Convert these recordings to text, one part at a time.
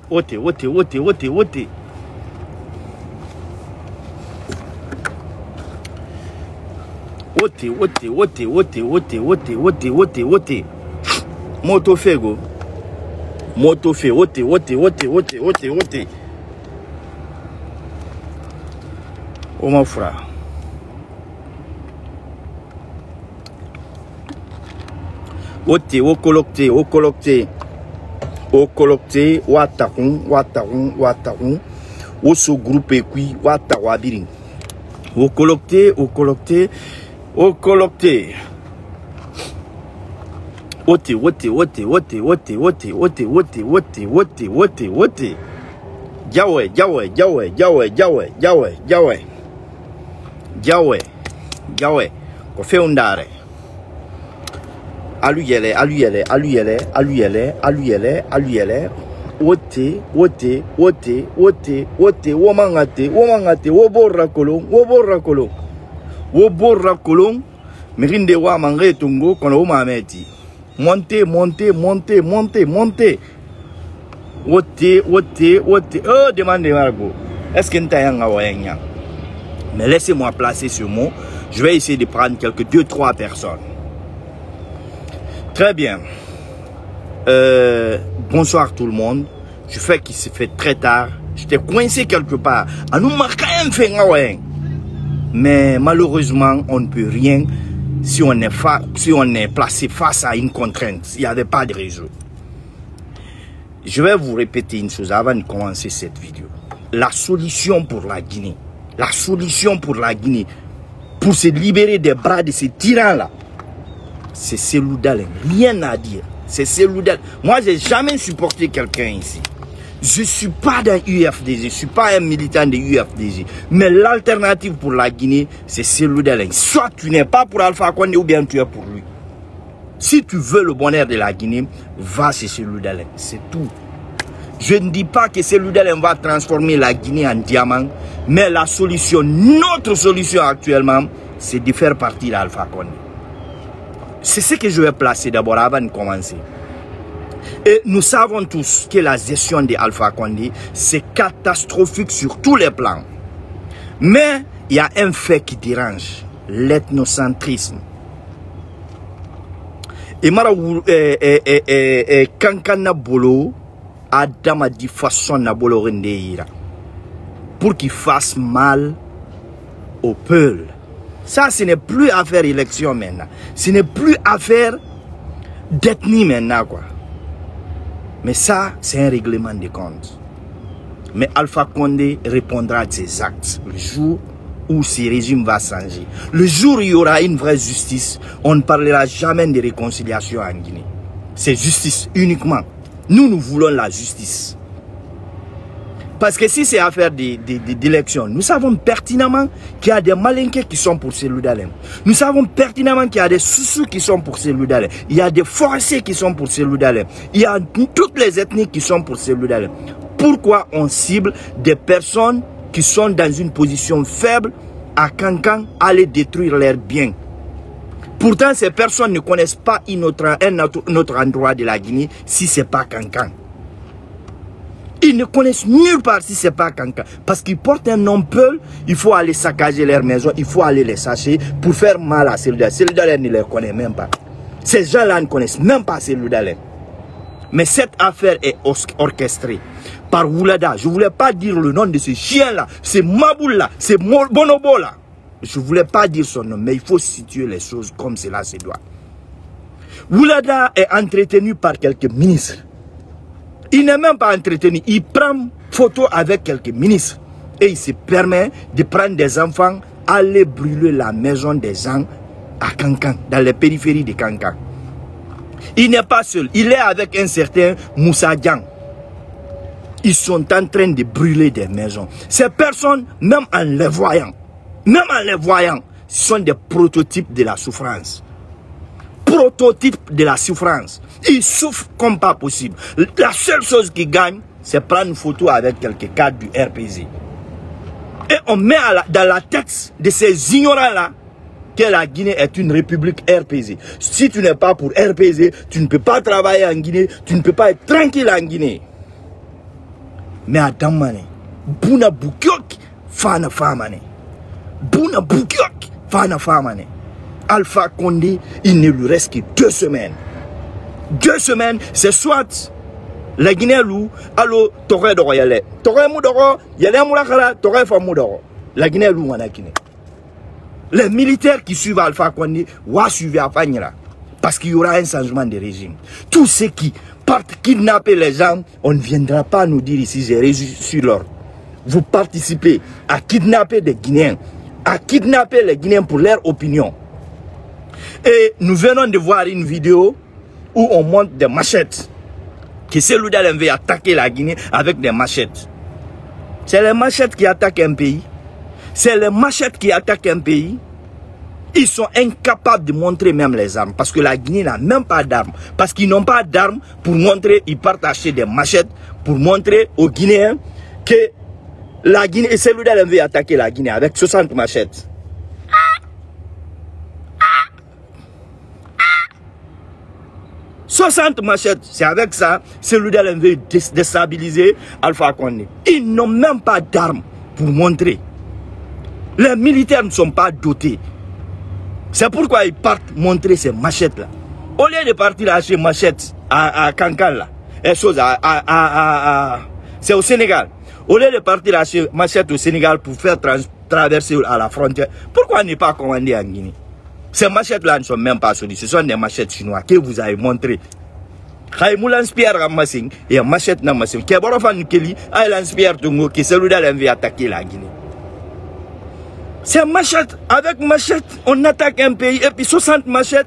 Wote. Moto fego. Moto fe, wote. Oh mon frère. Wote, wo collecte. Watakun. Wo so groupe kui, watawabiring. Wo collecte. Wote. Jawe. Ko fe undare. Aluyele. Wote. Womangate. Woborra kolong. Mirinde wa mangre tungo kono mameti. Monte. Wote. Oh, demandez Margot. Est-ce que n'tayanga wayanya? Mais laissez-moi placer ce mot. Je vais essayer de prendre quelques 2-3 personnes. Très bien. Bonsoir tout le monde. Je fais qu'il se fait très tard. J'étais coincé quelque part. Mais malheureusement, on ne peut rien si on est placé face à une contrainte. Il n'y avait pas de réseau. Je vais vous répéter une chose avant de commencer cette vidéo. La solution pour la Guinée, pour se libérer des bras de ces tyrans-là, c'est Cellou Dalein. Rien à dire. C'est Cellou Dalein. Moi, j'ai jamais supporté quelqu'un ici. Je ne suis pas dans UFDG, je ne suis pas un militant de UFDG. Mais l'alternative pour la Guinée, c'est Cellou Dalein. Soit tu n'es pas pour Alpha Condé ou bien tu es pour lui. Si tu veux le bonheur de la Guinée, va chez Cellou Dalein. C'est tout. Je ne dis pas que Cellou Dalein va transformer la Guinée en diamant. Mais la solution, notre solution actuellement, c'est de faire partir Alpha Condé. C'est ce que je vais placer d'abord avant de commencer. Et nous savons tous que la gestion de Alpha Condé, c'est catastrophique sur tous les plans. Mais il y a un fait qui dérange, l'ethnocentrisme. Et Kankana Bolo, Adam a dit façon na Bolo Rendeira, pour qu'il fasse mal au peuple. Ça, ce n'est plus affaire élection maintenant. Ce n'est plus affaire d'ethnie maintenant, quoi. Mais ça, c'est un règlement de compte. Mais Alpha Condé répondra de ses actes le jour où ce régime va changer. Le jour où il y aura une vraie justice, on ne parlera jamais de réconciliation en Guinée. C'est justice uniquement. Nous voulons la justice. Parce que si c'est affaire d'élection, nous savons pertinemment qu'il y a des malinqués qui sont pour Cellou Dalein. Nous savons pertinemment qu'il y a des Soussous qui sont pour Cellou Dalein. Il y a des forestiers qui sont pour Cellou Dalein. Il y a toutes les ethnies qui sont pour Cellou Dalein. Pourquoi on cible des personnes qui sont dans une position faible à Kankan, aller détruire leurs biens? Pourtant, ces personnes ne connaissent pas un autre endroit de la Guinée si ce n'est pas Kankan. Ils ne connaissent nulle part si ce n'est pas Kankan. Parce qu'ils portent un nom peul, il faut aller saccager leur maison, il faut aller les sacher pour faire mal à Cellou Dalein. Cellou Dalein ne les connaît même pas. Ces gens-là ne connaissent même pas Cellou Dalein. Mais cette affaire est orchestrée par Woulada. Je ne voulais pas dire le nom de ce chien-là, c'est Maboul-là, c'est Bonobo-là. Je ne voulais pas dire son nom, mais il faut situer les choses comme cela se doit. Woulada est entretenu par quelques ministres. Il n'est même pas entretenu. Il prend photo avec quelques ministres. Et il se permet de prendre des enfants, aller brûler la maison des gens à Kankan, dans les périphéries de Kankan. Il n'est pas seul. Il est avec un certain Moussa Diang. Ils sont en train de brûler des maisons. Ces personnes, même en les voyant, ce sont des prototypes de la souffrance. Prototypes de la souffrance. Ils souffrent comme pas possible. La seule chose qu'ils gagnent, c'est prendre une photo avec quelques cadres du RPZ. Et on met dans la tête de ces ignorants-là que la Guinée est une république RPZ. Si tu n'es pas pour RPZ, tu ne peux pas travailler en Guinée, tu ne peux pas être tranquille en Guinée. Mais à Damane, Bouna Boukiok, Fana Famane. Bouna Boukiok, Fana Famane. Alpha Condé, il ne lui reste que 2 semaines. 2 semaines, c'est soit la Guinée lou, allo, Torre d'Oro Yale. Torre Moudoro, Yale Moulakala, Torre Famoudoro. La Guinée lou, on a Guinée. Les militaires qui suivent Alpha Condé vont suivre à Fanyra. Parce qu'il y aura un changement de régime. Tous ceux qui partent kidnapper les gens, on ne viendra pas nous dire ici, j'ai reçu l'ordre. Vous participez à kidnapper des Guinéens, à kidnapper les Guinéens pour leur opinion. Et nous venons de voir une vidéo où on montre des machettes. Que celui d'Alain veut attaquer la Guinée avec des machettes. C'est les machettes qui attaquent un pays. C'est les machettes qui attaquent un pays. Ils sont incapables de montrer même les armes. Parce que la Guinée n'a même pas d'armes. Parce qu'ils n'ont pas d'armes pour montrer, ils partent acheter des machettes pour montrer aux Guinéens que la Guinée, et celui d'Alain veut attaquer la Guinée avec 60 machettes. 60 machettes, c'est avec ça, celui d'Alain veut déstabiliser Alpha Condé. Ils n'ont même pas d'armes pour montrer. Les militaires ne sont pas dotés. C'est pourquoi ils partent montrer ces machettes-là. Au lieu de partir acheter machettes à Kankan, là, c'est au Sénégal. Au lieu de partir acheter machettes au Sénégal pour faire traverser à la frontière, pourquoi ne pas commander en Guinée? Ces machettes-là ne sont même pas solides. Ce sont des machettes chinoises que vous avez montrées. Il inspire Ramassing et machette Namassing. Qui est bon Kelly, il inspire Tungo qui celui d'Alain veut attaquer la Guinée. C'est machette. Avec machette, on attaque un pays et puis 60 machettes.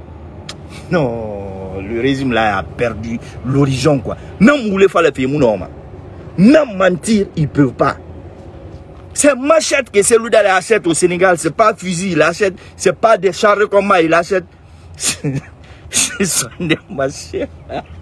Non, le régime là a perdu l'horizon quoi. Même vous voulez faire le film, non. Même mentir, ils ne peuvent pas. C'est machette que celui d'Alain achète au Sénégal. C'est pas fusil, il achète. C'est pas des chars de combat, il achète. Ce sont des machettes.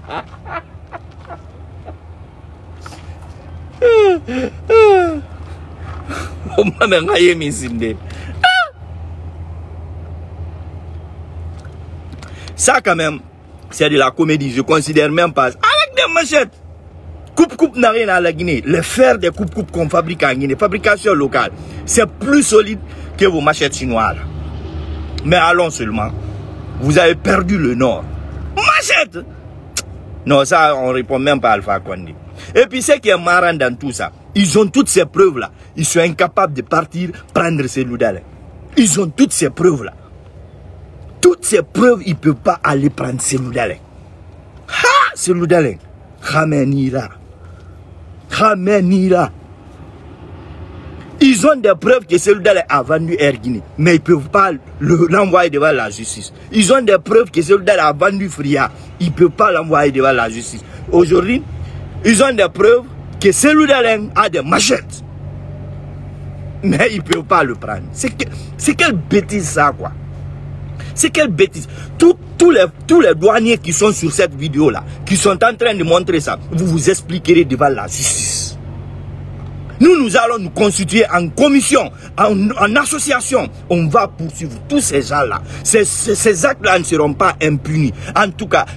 Ça quand même, c'est de la comédie. Je considère même pas. Avec des machettes. Coupe-coupe n'a rien à la Guinée. Le fer des coupe-coupe qu'on fabrique en Guinée, fabrication locale, c'est plus solide que vos machettes chinoises. Mais allons seulement. Vous avez perdu le nord. Machette! Non, ça, on ne répond même pas à Alpha Condé. Et puis, ce qui est marrant dans tout ça, ils ont toutes ces preuves-là. Ils sont incapables de partir prendre ces loups-là. Ils ont toutes ces preuves-là. Toutes ces preuves, ils ne peuvent pas aller prendre ces loups-là. Ha! Ces loups-là. Khamenira. Khamenira. Ils ont des preuves que celui-là a vendu Air Guinée, mais ils ne peuvent pas l'envoyer devant la justice. Ils ont des preuves que celui-là a vendu Fria, ils ne peuvent pas l'envoyer devant la justice. Aujourd'hui, ils ont des preuves que celui-là a des machettes, mais ils ne peuvent pas le prendre. C'est quelle bêtise ça, quoi. C'est quelle bêtise. Tous les douaniers qui sont sur cette vidéo-là, qui sont en train de montrer ça, vous vous expliquerez devant la justice. Nous allons nous constituer en commission, en association. On va poursuivre tous ces gens-là. Ces actes-là ne seront pas impunis. En tout cas,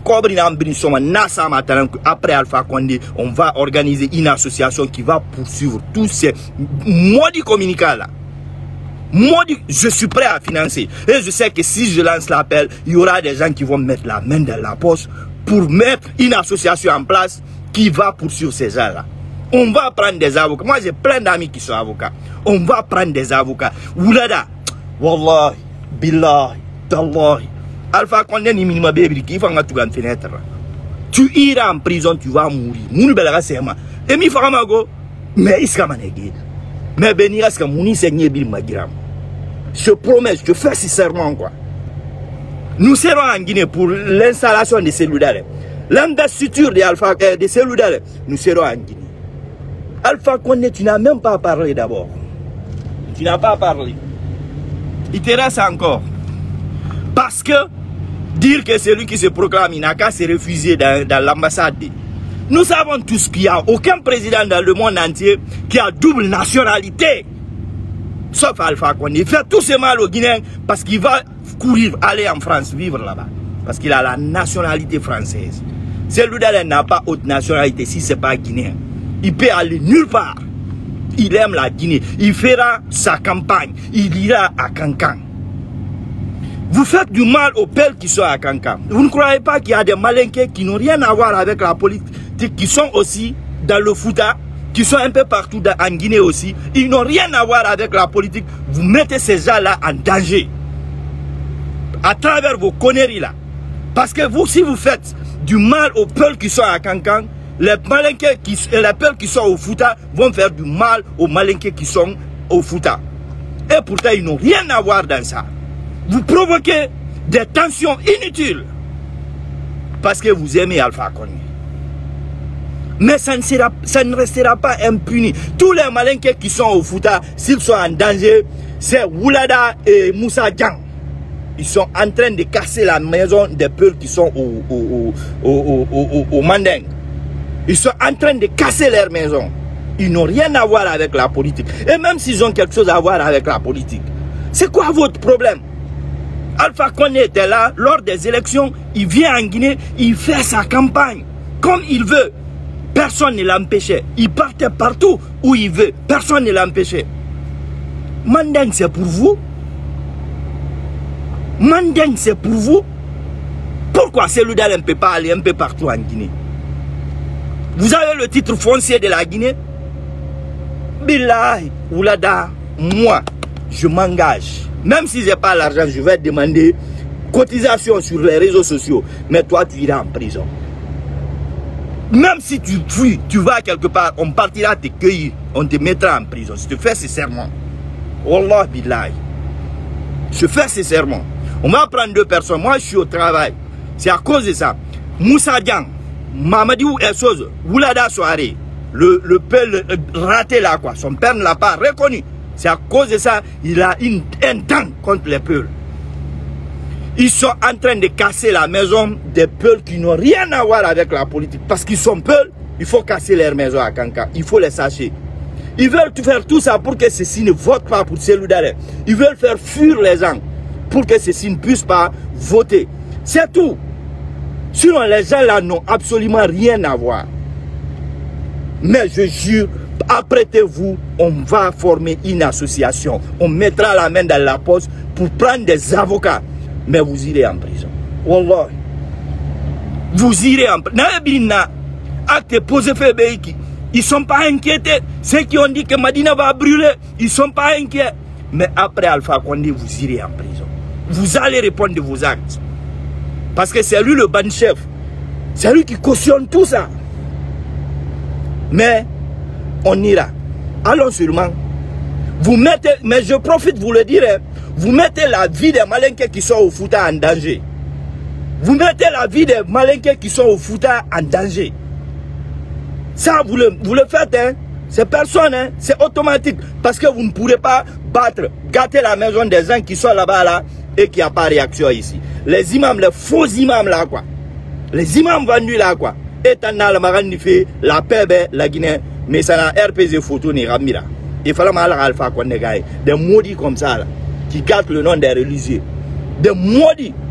après Alpha Condé, on va organiser une association qui va poursuivre tous ces maudits communicants-là. Je suis prêt à financer. Et je sais que si je lance l'appel, il y aura des gens qui vont mettre la main dans la poche pour mettre une association en place qui va poursuivre ces gens-là. On va prendre des avocats. Moi, j'ai plein d'amis qui sont avocats. On va prendre des avocats. Oulada. Wallahi. Billahi. Tallahi. Alpha Condé ni minima baby qui va tout en fenêtre. Tu iras en prison, tu vas mourir. Mouni belaga sema. Et mi faramago. Mais iska manegé. Mais benira ska mouni seigne bil magiram. Je promets, je te fais sincèrement quoi. Nous serons en Guinée pour l'installation de cellules. L'investiture de cellules. Nous serons en Guinée. Alpha Condé, tu n'as même pas parlé d'abord. Tu n'as pas parlé. Il te reste encore. Parce que dire que c'est lui qui se proclame, il n'a qu'à se refuser dans l'ambassade. Nous savons tous qu'il n'y a aucun président dans le monde entier qui a double nationalité. Sauf Alpha Condé. Il fait tout ce mal aux Guinéens parce qu'il va courir, aller en France, vivre là-bas. Parce qu'il a la nationalité française. Celui-là n'a pas haute nationalité si ce n'est pas guinéen. il peut aller nulle part. Il aime la Guinée. Il fera sa campagne. Il ira à Cancan. Vous faites du mal aux peuple qui sont à Cancan. Vous ne croyez pas qu'il y a des Malinqués qui n'ont rien à voir avec la politique, qui sont aussi dans le Fouta, qui sont un peu partout en Guinée aussi. Ils n'ont rien à voir avec la politique. Vous mettez ces gens-là en danger. À travers vos conneries là. Parce que vous, si vous faites du mal aux peuples qui sont à Cancan, les Malinqués et les peuples qui sont au Fouta vont faire du mal aux Malinqués qui sont au Fouta. Et pourtant, ils n'ont rien à voir dans ça. Vous provoquez des tensions inutiles parce que vous aimez Alpha Condé. Mais ça ne restera pas impuni. Tous les Malinqués qui sont au Fouta, s'ils sont en danger, c'est Woulada et Moussa Diang. Ils sont en train de casser la maison des peuples qui sont au Manding. Ils sont en train de casser leur maison. Ils n'ont rien à voir avec la politique. Et même s'ils ont quelque chose à voir avec la politique, c'est quoi votre problème? Alpha Condé était là lors des élections. Il vient en Guinée, il fait sa campagne comme il veut. Personne ne l'empêchait. Il partait partout où il veut. Personne ne l'empêchait. Manding, c'est pour vous? Manding, c'est pour vous? Pourquoi celui-là ne peut pas aller un peu partout en Guinée? Vous avez le titre foncier de la Guinée? Billahi, Oulada, moi, je m'engage. Même si je n'ai pas l'argent, je vais demander cotisation sur les réseaux sociaux. Mais toi, tu iras en prison. Même si tu fuis, tu vas quelque part, on partira te cueillir. On te mettra en prison. Si tu fais ce serments. Wallah billahi. Je fais ce serments. On va prendre deux personnes. Moi, je suis au travail. C'est à cause de ça. Moussa Diang, Mamadou Essoz, Woulada Soare, le père raté là, quoi. Son père ne l'a pas reconnu. C'est à cause de ça, il a un dent contre les peuples. Ils sont en train de casser la maison des peuples qui n'ont rien à voir avec la politique. Parce qu'ils sont peuples, il faut casser leur maison à Cancan. Il faut les sacher. Ils veulent faire tout ça pour que ceux-ci ne votent pas pour celui-là. Ils veulent faire fuir les gens pour que ceux-ci ne puissent pas voter. C'est tout. Sinon, les gens là n'ont absolument rien à voir. Mais je jure, apprêtez-vous, on va former une association. On mettra la main dans la poche pour prendre des avocats. Mais vous irez en prison. Wallah. Vous irez en prison. Ils ne sont pas inquiétés. Ceux qui ont dit que Madina va brûler, ils ne sont pas inquiets. Mais après Alpha Condé, vous irez en prison. Vous allez répondre de vos actes. Parce que c'est lui le ban chef. C'est lui qui cautionne tout ça. Mais on ira. Allons sûrement. Vous mettez, mais je profite de vous le dire, hein, vous mettez la vie des Malinqués qui sont au Fouta en danger. Vous mettez la vie des Malinqués qui sont au Fouta en danger. Ça, vous le faites, hein. C'est personne, hein. C'est automatique. Parce que vous ne pourrez pas gâter la maison des gens qui sont là-bas, là, et qui n'ont pas réaction ici. Les imams, les faux imams, là, quoi. Les imams vendus, là, quoi. Et t'en as le maran fait la paix, la Guinée, mais ça n'a RPG photo ni Ramira. Il fallait mal Alpha Condé, des maudits comme ça, là, qui gâtent le nom des religieux. Des maudits.